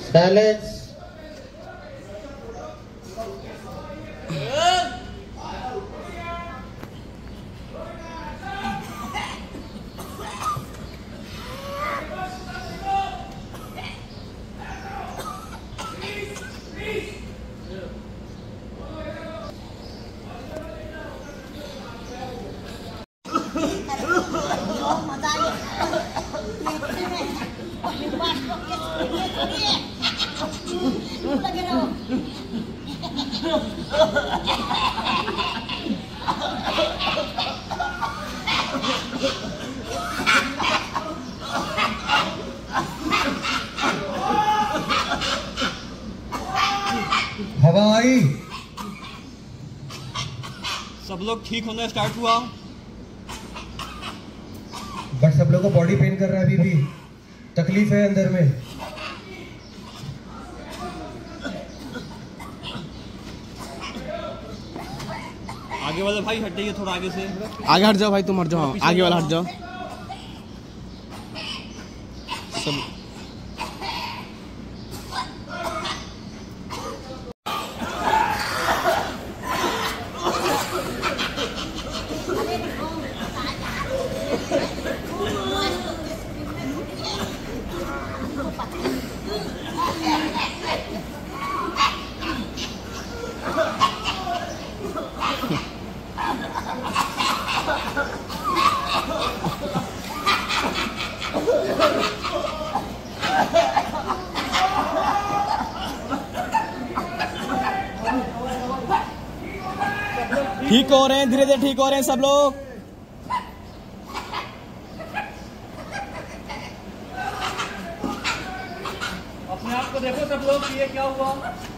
Silence. हवा आई, सब लोग ठीक होना स्टार्ट हुआ, बट सब लोग को बॉडी पेन कर रहा है, अभी भी तकलीफ है अंदर में। आगे वाला भाई हट जाइए थोड़ा आगे से, आगे हट जाओ भाई, तुम हट जाओ, आगे वाला हट जाओ सब। ठीक हो रहे हैं, धीरे धीरे ठीक हो रहे हैं सब लोग। अपने आप को देखो सब लोग, ये क्या हुआ।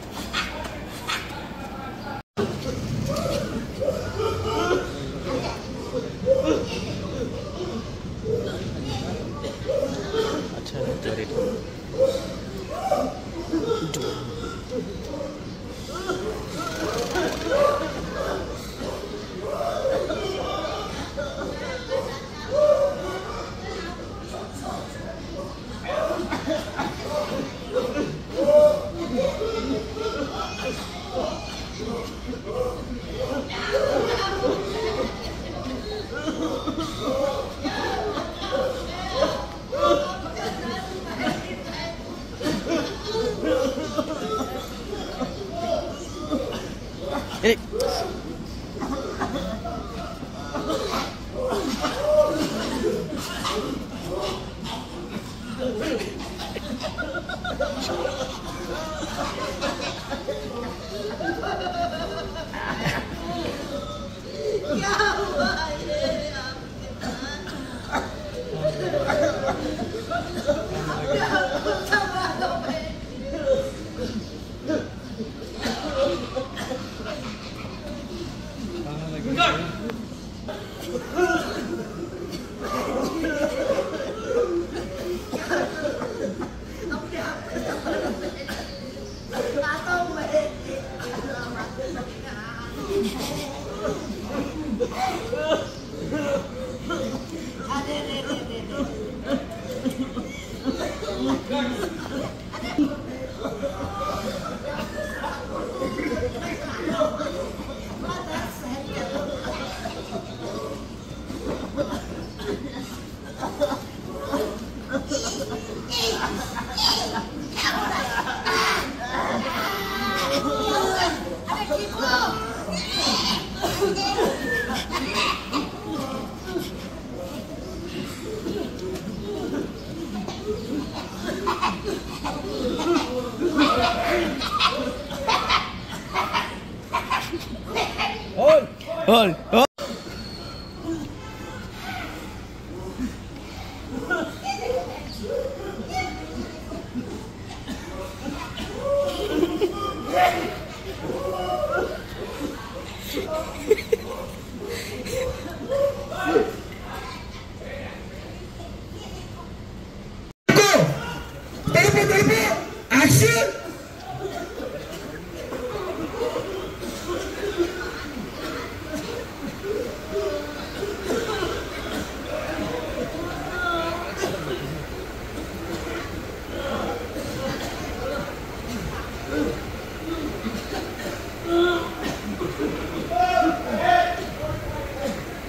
और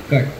कट।